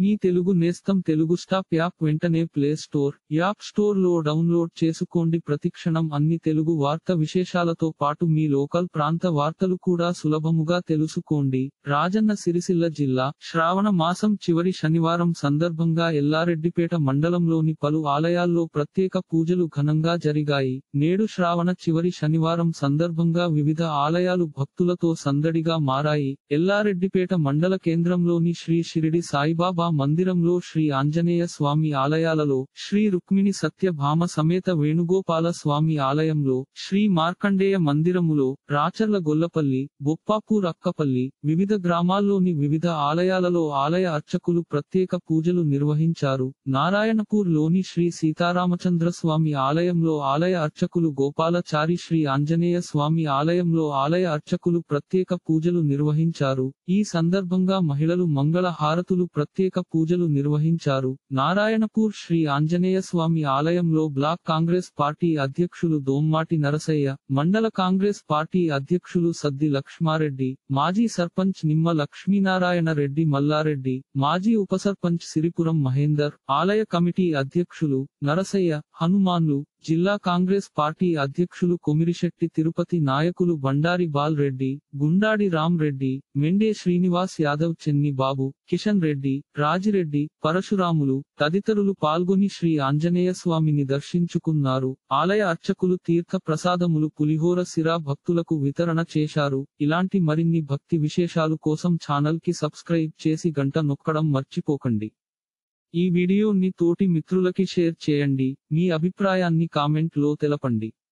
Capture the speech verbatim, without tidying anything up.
మీ Telugu Nestham Telugu stop app వెంటనే play store, app store లో download చేసుకోండి. ప్రతిక్షణం అన్ని తెలుగు వార్త విశేషాలతో పాటు మీ లోకల్ ప్రాంత వార్తలు కూడా సులభముగా తెలుసుకోండి. రాజన్న సిరిసిల్ల జిల్లా శ్రావణ మాసం చివరి శనివారం సందర్భంగా ఎల్లారెడ్డిపేట మండలంలోని పలు ఆలయాల్లో ప్రత్యేక పూజలు ఘనంగా జరిగాయి. నేడు శ్రావణ చివరి శనివారం సందర్భంగా వివిధ ఆలయాలు భక్తులతో సందడిగా మారాయి. ఎల్లారెడ్డిపేట మండల కేంద్రంలోని శ్రీ షిరిడి సాయిబాబా మందిరంలో శ్రీ ఆంజనేయ స్వామి ఆలయాలలో, శ్రీ రుక్మిణి సత్యభామ సమేత వేణుగోపాల స్వామి ఆలయంలో, శ్రీ మార్కండేయ మందిరములో, రాచర్ల గొల్లపల్లి, బొప్పాపూర్ అక్కపల్లి, వివిధ గ్రామాల్లోని వివిధ ఆలయాలలో ఆలయ అర్చకులు ప్రత్యేక పూజలు నిర్వహించారు. నారాయణపూర్ లోని శ్రీ సీతారామచంద్ర స్వామి ఆలయంలో ఆలయ అర్చకులు గోపాలచారి, శ్రీ ఆంజనేయ స్వామి ఆలయంలో ఆలయ అర్చకులు ప్రత్యేక పూజలు నిర్వహించారు. ఈ సందర్భంగా మహిళలు మంగళ హారతులు ప్రత్యేక పూజలు నిర్వహించారు. నారాయణపూర్ శ్రీ ఆంజనేయ స్వామి ఆలయంలో బ్లాక్ కాంగ్రెస్ పార్టీ అధ్యక్షులు దోమ్మాటి నరసయ్య, మండల కాంగ్రెస్ పార్టీ అధ్యక్షులు సద్ది లక్ష్మారెడ్డి, మాజీ సర్పంచ్ నిమ్మ లక్ష్మీనారాయణ రెడ్డి మల్లారెడ్డి, మాజీ ఉపసర్పంచ్ సిరిపురం మహేందర్, ఆలయ కమిటీ అధ్యక్షులు నరసయ్య, హనుమాన్లు, జిల్లా కాంగ్రెస్ పార్టీ అధ్యక్షులు కొమిరిశెట్టి తిరుపతి, నాయకులు బండారి బాల్ రెడ్డి, గుండాడి రామ్ రెడ్డి, మెండే శ్రీనివాస్ యాదవ్, చెన్ని బాబు, కిషన్ రెడ్డి, రాజిరెడ్డి, పరశురాములు తదితరులు పాల్గొని శ్రీ ఆంజనేయ స్వామిని దర్శించుకున్నారు. ఆలయ అర్చకులు తీర్థ ప్రసాదములు, పులిహోర సిరా భక్తులకు వితరణ చేశారు. ఇలాంటి మరిన్ని భక్తి విశేషాలు కోసం ఛానల్ కి సబ్స్క్రైబ్ చేసి గంట నొక్కడం మర్చిపోకండి. ఈ వీడియోని తోటి మిత్రులకి షేర్ చేయండి. మీ అభిప్రాయాన్ని కామెంట్ లో తెలపండి.